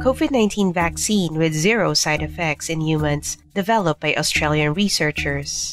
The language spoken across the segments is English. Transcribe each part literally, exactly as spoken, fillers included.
COVID nineteen vaccine with zero side effects in humans developed by Australian researchers.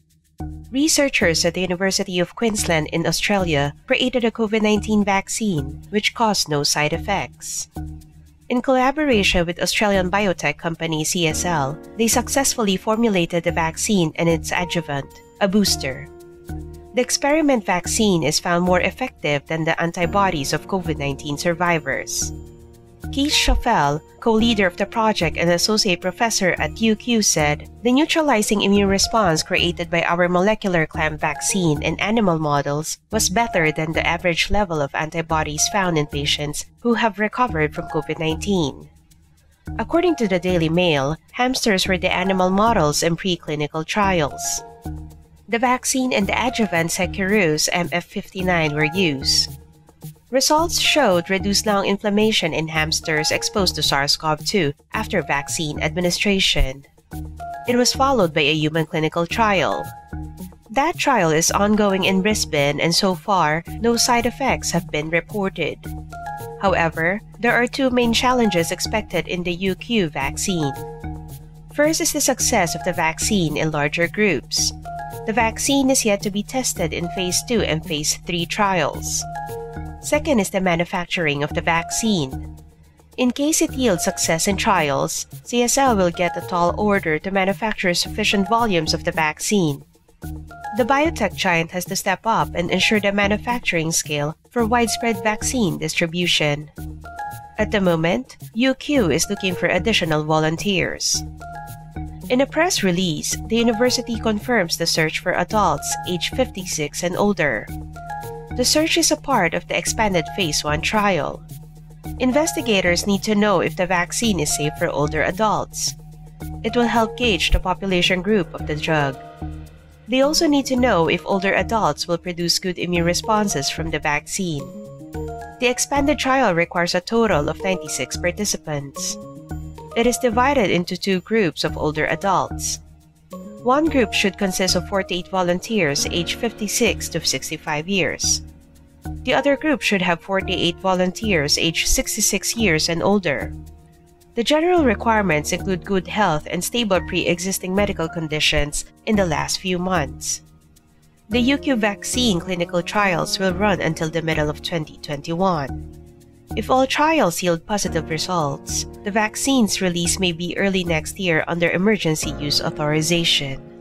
Researchers at the University of Queensland in Australia created a COVID nineteen vaccine which caused no side effects. In collaboration with Australian biotech company C S L, they successfully formulated the vaccine and its adjuvant, a booster. The experiment vaccine is found more effective than the antibodies of COVID nineteen survivors. Keith Schaffel, co-leader of the project and associate professor at U Q, said, "The neutralizing immune response created by our molecular clamp vaccine in animal models was better than the average level of antibodies found in patients who have recovered from COVID nineteen. According to the Daily Mail, hamsters were the animal models in preclinical trials. The vaccine and the adjuvant Seqirus M F fifty-nine were used. Results showed reduced lung inflammation in hamsters exposed to SARS CoV two after vaccine administration. It was followed by a human clinical trial. That trial is ongoing in Brisbane, and so far, no side effects have been reported. However, there are two main challenges expected in the U Q vaccine. First is the success of the vaccine in larger groups. The vaccine is yet to be tested in phase two and phase three trials. Second is the manufacturing of the vaccine. In case it yields success in trials, C S L will get a tall order to manufacture sufficient volumes of the vaccine. The biotech giant has to step up and ensure the manufacturing scale for widespread vaccine distribution. At the moment, U Q is looking for additional volunteers. In a press release, the university confirms the search for adults aged fifty-six and older. The search is a part of the expanded phase one trial. Investigators need to know if the vaccine is safe for older adults. It will help gauge the population group of the drug. They also need to know if older adults will produce good immune responses from the vaccine. The expanded trial requires a total of ninety-six participants. It is divided into two groups of older adults. One group should consist of forty-eight volunteers aged fifty-six to sixty-five years. The other group should have forty-eight volunteers aged sixty-six years and older. The general requirements include good health and stable pre-existing medical conditions in the last few months. The U Q vaccine clinical trials will run until the middle of twenty twenty-one. If all trials yield positive results, the vaccine's release may be early next year under emergency use authorization.